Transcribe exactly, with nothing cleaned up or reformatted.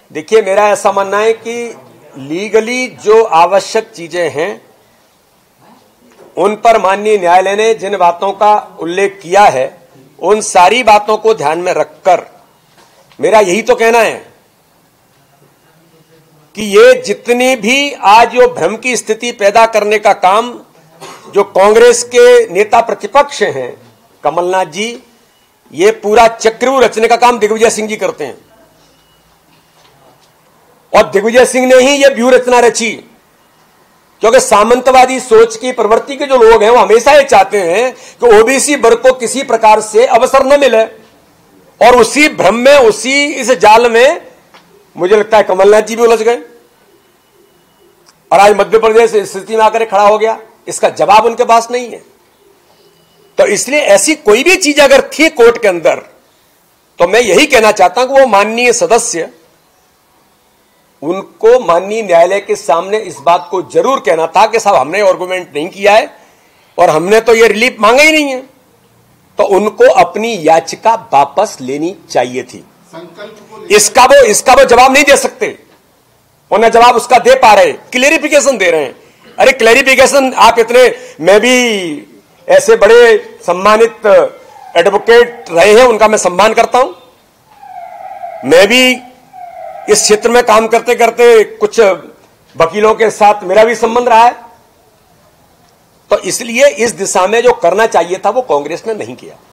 देखिए, मेरा ऐसा मानना है कि लीगली जो आवश्यक चीजें हैं उन पर माननीय न्यायालय ने जिन बातों का उल्लेख किया है उन सारी बातों को ध्यान में रखकर मेरा यही तो कहना है कि ये जितनी भी आज जो भ्रम की स्थिति पैदा करने का काम जो कांग्रेस के नेता प्रतिपक्ष हैं कमलनाथ जी, ये पूरा चक्रव्यूह रचने का काम दिग्विजय सिंह जी करते हैं और दिग्विजय सिंह ने ही ये व्यूह रचना रची, क्योंकि सामंतवादी सोच की प्रवृत्ति के जो लोग हैं वो हमेशा ये चाहते हैं कि ओबीसी वर्ग को किसी प्रकार से अवसर न मिले और उसी भ्रम में, उसी इस जाल में मुझे लगता है कमलनाथ जी भी उलझ गए और आज मध्य प्रदेश इस स्थिति में आकर खड़ा हो गया। इसका जवाब उनके पास नहीं है। तो इसलिए ऐसी कोई भी चीज अगर थी कोर्ट के अंदर तो मैं यही कहना चाहता हूं कि वो माननीय सदस्य, उनको माननीय न्यायालय के सामने इस बात को जरूर कहना था कि साहब हमने आर्गुमेंट नहीं किया है और हमने तो ये रिलीफ मांगा ही नहीं है, तो उनको अपनी याचिका वापस लेनी चाहिए थी। इसका वो इसका वो जवाब नहीं दे सकते और न जवाब उसका दे पा रहे, क्लेरिफिकेशन दे रहे हैं। अरे क्लेरिफिकेशन आप इतने, मैं भी ऐसे बड़े सम्मानित एडवोकेट रहे हैं, उनका मैं सम्मान करता हूं। मैं भी इस क्षेत्र में काम करते करते कुछ वकीलों के साथ मेरा भी संबंध रहा है, तो इसलिए इस दिशा में जो करना चाहिए था वो कांग्रेस ने नहीं किया।